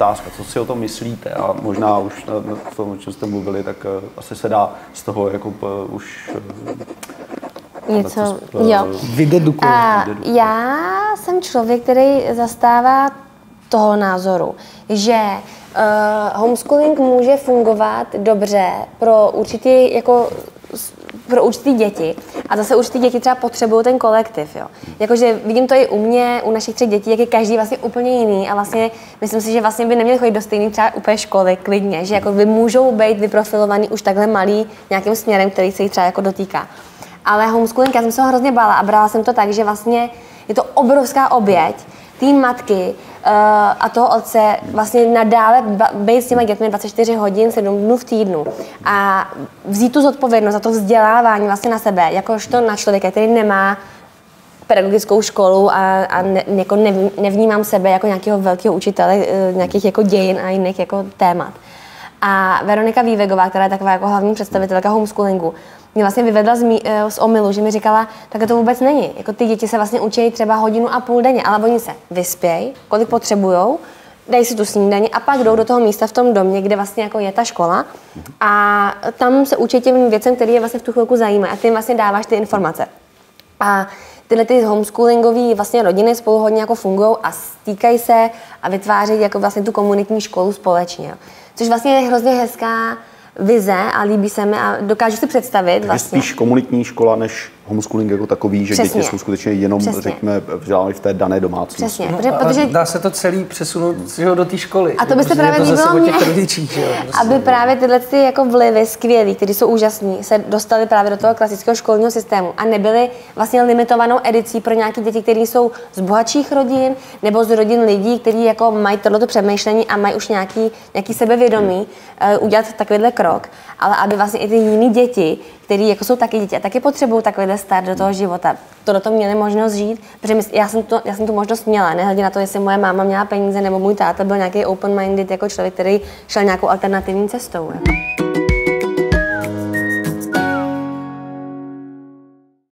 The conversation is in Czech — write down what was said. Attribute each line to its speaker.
Speaker 1: otázka, co si o tom myslíte a možná už na tom, o čem jste mluvili, tak asi se dá z toho jako už
Speaker 2: něco vydedukovat. Já jsem člověk, který zastává toho názoru, že homeschooling může fungovat dobře pro určitý děti a zase určitý děti třeba potřebují ten kolektiv, jo. Jakože vidím to i u mě, u našich 3 dětí, jak je každý vlastně úplně jiný a vlastně myslím si, že vlastně by neměli chodit do stejné třeba úplně školy klidně, že jako by můžou být vyprofilovaný už takhle malý nějakým směrem, který se jich třeba jako dotýká. Ale homeschooling, já jsem se ho hrozně bála a brala jsem to tak, že vlastně je to obrovská oběť té matky a toho otce vlastně nadále být s těma dětmi 24 hodin, 7 dnů v týdnu a vzít tu zodpovědnost za to vzdělávání vlastně na sebe, jakožto na člověka, který nemá pedagogickou školu a nevnímám sebe jako nějakého velkého učitele nějakých jako dějin a jiných jako témat. A Veronika Vývegová, která je taková jako hlavní představitelka homeschoolingu, mě vlastně vyvedla z omylu, že mi říkala, tak to vůbec není. Jako ty děti se vlastně učí třeba 1,5 hodiny denně, ale oni se vyspějí, kolik potřebujou, dají si tu snídani a pak jdou do toho místa v tom domě, kde vlastně jako je ta škola a tam se učí těm věcem, které je vlastně v tu chvilku zajímají a ty jim vlastně dáváš ty informace. A tyhle ty homeschoolingové vlastně rodiny spolu hodně jako fungují a stýkají se a vytváří jako vlastně tu komunitní školu společně. Což vlastně je hrozně hezká vize a líbí se mi a dokážu si představit
Speaker 1: takže
Speaker 2: vlastně.
Speaker 1: spíš komunitní škola než homeschooling jako takový, že děti jsou skutečně jenom, řekněme, vzdělány v té dané domácnosti.
Speaker 2: Přesně,
Speaker 3: protože dá se to celý přesunout do té školy.
Speaker 2: A to by se právě líbilo mě, aby právě tyhle ty jako vlivy skvělý, které jsou úžasný, se dostaly právě do toho klasického školního systému a nebyly vlastně limitovanou edicí pro nějaké děti, které jsou z bohatších rodin nebo z rodin lidí, kteří jako mají tohleto přemýšlení a mají už nějaký sebevědomí udělat takovýhle krok, ale aby vlastně i ty jiné děti, který jako jsou taky děti a taky potřebují takovýhle start do toho života. To do toho měli možnost žít, protože já jsem tu možnost měla, nehledě na to, jestli moje máma měla peníze nebo můj táta byl nějaký open-minded jako člověk, který šel nějakou alternativní cestou.